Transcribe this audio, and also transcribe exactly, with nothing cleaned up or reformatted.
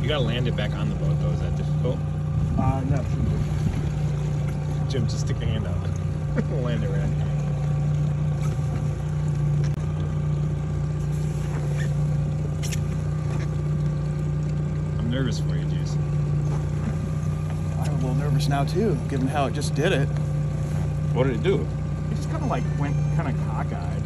You gotta land it back on the boat, though. Is that difficult? Uh, no. Jim, just stick your hand out. We'll land it right on here. I'm nervous for you, Juice. I'm a little nervous now, too, given how it just did it. What did it do? It just kind of like went kind of cockeyed.